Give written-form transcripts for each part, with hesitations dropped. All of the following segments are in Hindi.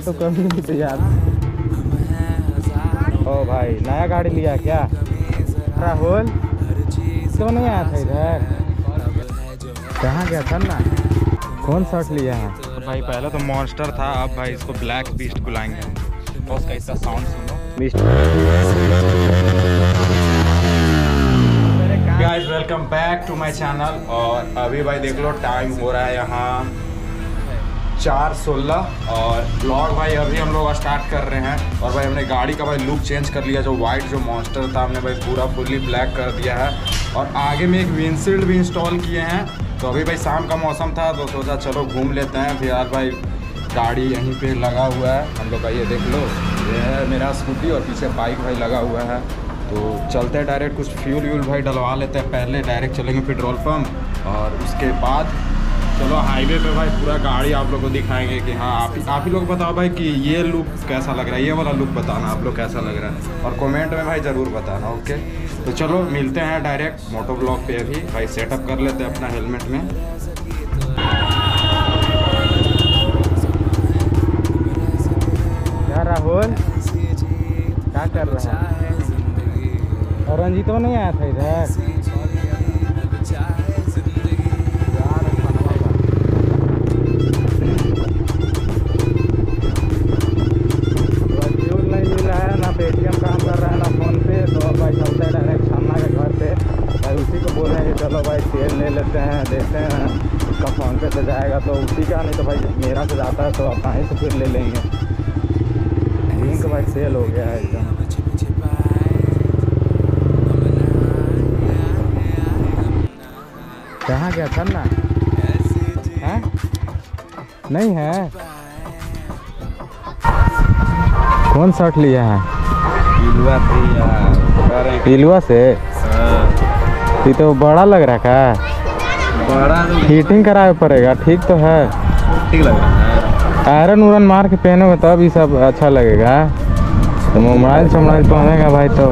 तो कभी नहीं थे यार। ओ भाई नया गाड़ी लिया क्या राहुल? क्यों नहीं आया था इधर? कहाँ गया था ना? कौन शर्ट लिया है? तो भाई पहले तो मॉन्स्टर था, अब भाई इसको ब्लैक बीस्ट बुलाएंगे हम। और उसका इसका साउंड सुनो। Guys welcome back to my channel. और अभी भाई देख लो टाइम हो रहा है यहाँ 4:16 और ब्लॉग भाई अभी हम लोग स्टार्ट कर रहे हैं। और भाई हमने गाड़ी का भाई लुक चेंज कर लिया, जो वाइट जो मॉन्स्टर था हमने भाई पूरा फुल्ली ब्लैक कर दिया है। और आगे में एक विंडशील्ड भी इंस्टॉल किए हैं। तो अभी भाई शाम का मौसम था तो सोचा चलो घूम लेते हैं। फिर यार भाई गाड़ी यहीं पे लगा हुआ है हम लोग का, ये देख लो, ये है मेरा स्कूटी और पीछे बाइक भाई लगा हुआ है। तो चलते हैं डायरेक्ट, कुछ फ्यूल व्यूल भाई डलवा लेते हैं पहले, डायरेक्ट चलेंगे पेट्रोल पंप और उसके बाद चलो हाईवे पे भाई पूरा गाड़ी आप लोग को दिखाएंगे कि हाँ आप ही लोग बताओ भाई कि ये लुक कैसा लग रहा है, ये वाला लुक बताना आप लोग कैसा लग रहा है और कमेंट में भाई ज़रूर बताना। ओके तो चलो मिलते हैं डायरेक्ट मोटो ब्लॉग पे। अभी भाई सेटअप कर लेते हैं अपना हेलमेट में। क्या राहुल क्या कर रहा है? और रंजीत तो नहीं आया था इधर? पेटीएम काम कर रहा है ना फोन पे, तो अब भाई चलते हैं डायरेक्ट छन्ना के घर पे। भाई उसी को बोल रहे हैं कि चलो भाई तेल ले लेते हैं, देखते हैं उसका फ़ोन पे से जाएगा तो उसी का, नहीं तो भाई मेरा से जाता है तो अपना ही से फिर ले लेंगे। लिंक भाई सेल हो गया है एकदम। कहाँ गया था ना? है नहीं है? कौन शर्ट लिया है? पिलुआ से? ये तो बड़ा लग रहा है, बड़ा फिटिंग कराना पड़ेगा। ठीक तो है, ठीक लग रहा है। आयरन उरन मार के पहनोगे तब ये सब अच्छा लगेगा। तो मोबाइल सोबाइल पहनेगा भाई तो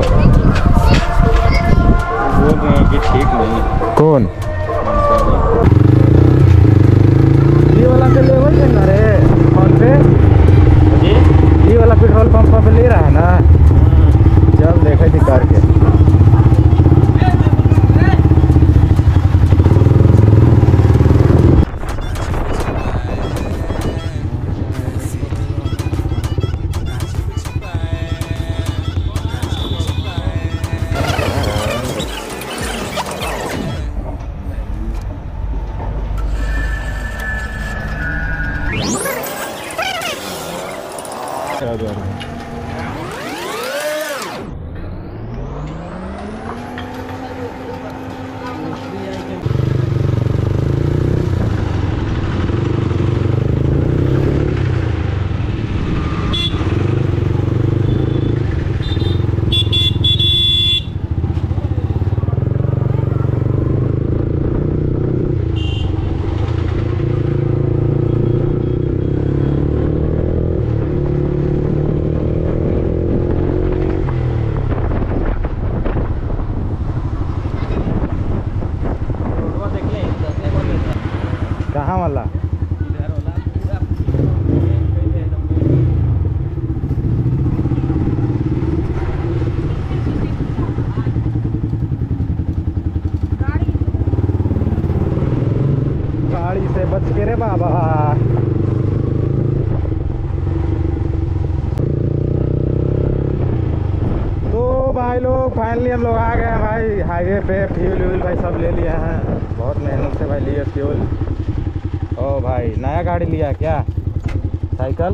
बोल रहे हैं कि ठीक नहीं। कौन ये वाला से लेवल देना रे फोन पे? ये वाला पेट्रोल पंप पे ले रहा है ना? चल देखे थी करके। कहाँ वाला? गाड़ी से बच के रे बाबा। तो भाई लोग फाइनली हम लोग आ गए हैं भाई हाईवे पे। फ्यूल व्यूल भाई सब ले लिया है, बहुत मेहनत से भाई लिए फ्यूल। ओ भाई नया गाड़ी लिया क्या? साइकिल?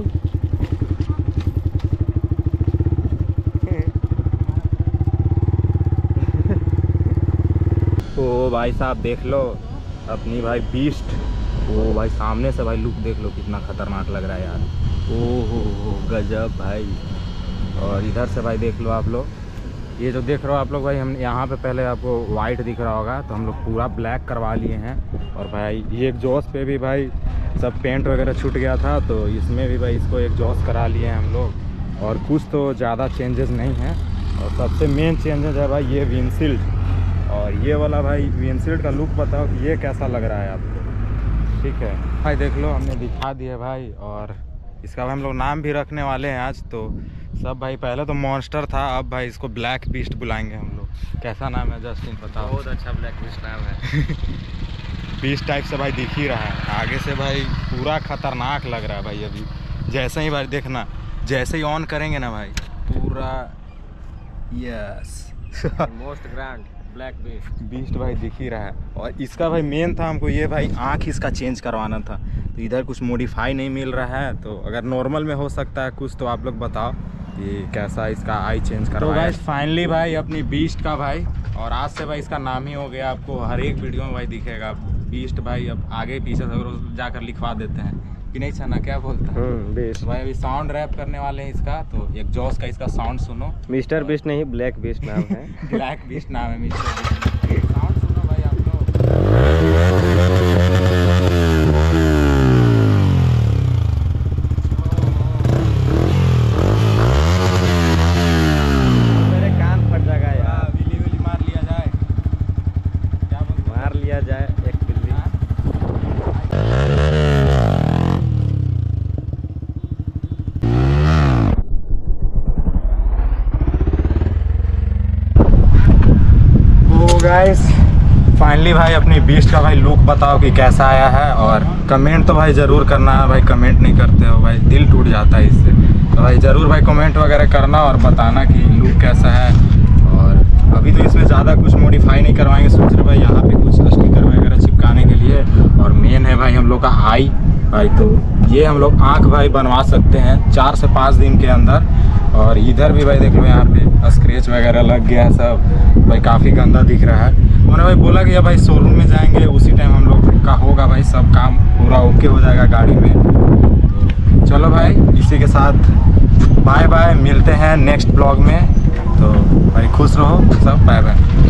ओ भाई साहब देख लो अपनी भाई बीस्ट। ओ भाई सामने से भाई लुक देख लो कितना खतरनाक लग रहा है यार। ओहो गजब भाई। और इधर से भाई देख लो आप लोग, ये जो देख रहे हो आप लोग भाई, हम यहाँ पे पहले आपको वाइट दिख रहा होगा तो हम लोग पूरा ब्लैक करवा लिए हैं। और भाई ये एग्जॉस्ट पे भी भाई सब पेंट वगैरह छूट गया था तो इसमें भी भाई इसको एग्जॉस्ट करा लिए हैं हम लोग। और कुछ तो ज़्यादा चेंजेस नहीं हैं। और सबसे मेन चेंजेस है भाई ये विंडशील्ड। और ये वाला भाई विंडशील्ड का लुक बताओ कि ये कैसा लग रहा है आपको? ठीक है भाई देख लो हमने दिखा दिया भाई। और इसका भाई हम लोग नाम भी रखने वाले हैं आज। तो सब भाई पहले तो मॉन्स्टर था, अब भाई इसको ब्लैक बीस्ट बुलाएंगे हम लोग। कैसा नाम है जस्टिन बताओ? बहुत अच्छा ब्लैक बीस्ट नाम है। बीस्ट टाइप से भाई दिख ही रहा है, आगे से भाई पूरा खतरनाक लग रहा है भाई। अभी जैसे ही भाई देखना, जैसे ही ऑन करेंगे ना भाई पूरा yes most grand black beast भाई दिख ही रहा है। और इसका भाई मेन था हमको ये भाई आँख इसका चेंज करवाना था, तो इधर कुछ मॉडिफाई नहीं मिल रहा है। तो अगर नॉर्मल में हो सकता है कुछ तो आप लोग बताओ कि कैसा इसका आई चेंज करवाया। तो भाई फाइनली भाई अपनी बीस्ट का भाई, और आज से भाई इसका नाम ही हो गया, आपको हर एक वीडियो में भाई दिखेगा बीस्ट भाई। अब आगे पीछे से जाकर लिखवा देते हैं कि नहीं छना, क्या बोलता है बीस्ट। भाई अभी साउंड रैप करने वाले हैं इसका, तो एक जॉस का इसका साउंड सुनो। मिस्टर बीस्ट नहीं, ब्लैक बीस्ट नाम है। ब्लैक बीस्ट नाम है मिस्टर बीस्ट। साउंड सुनो भाई आप लोग। मेरे कान फट जाएगा यार। बिल्ली बिल्ली मार लिया जाए, क्या बोलते? मार लिया जाए एक बिल्ली। गाइस फाइनली भाई अपनी बीस्ट का भाई लुक बताओ कि कैसा आया है, और कमेंट तो भाई ज़रूर करना है भाई। कमेंट नहीं करते हो भाई दिल टूट जाता है इससे, तो भाई ज़रूर भाई कमेंट वगैरह करना और बताना कि लुक कैसा है। और अभी तो इसमें ज़्यादा कुछ मॉडिफाई नहीं करवाएंगे, सोच रहे भाई यहाँ पे कुछ स्टिकर वगैरह चिपकाने के लिए। और मेन है भाई हम लोग का आई भाई, तो ये हम लोग आँख भाई बनवा सकते हैं 4 से 5 दिन के अंदर। और इधर भी भाई देख लो यहाँ पे स्क्रैच वगैरह लग गया है सब भाई, काफ़ी गंदा दिख रहा है। उन्होंने भाई बोला कि भाई शोरूम में जाएंगे उसी टाइम हम लोग का होगा भाई, सब काम पूरा ओके हो जाएगा गाड़ी में। तो चलो भाई इसी के साथ बाय बाय, मिलते हैं नेक्स्ट ब्लॉग में। तो भाई खुश रहो सब, बाय बाय।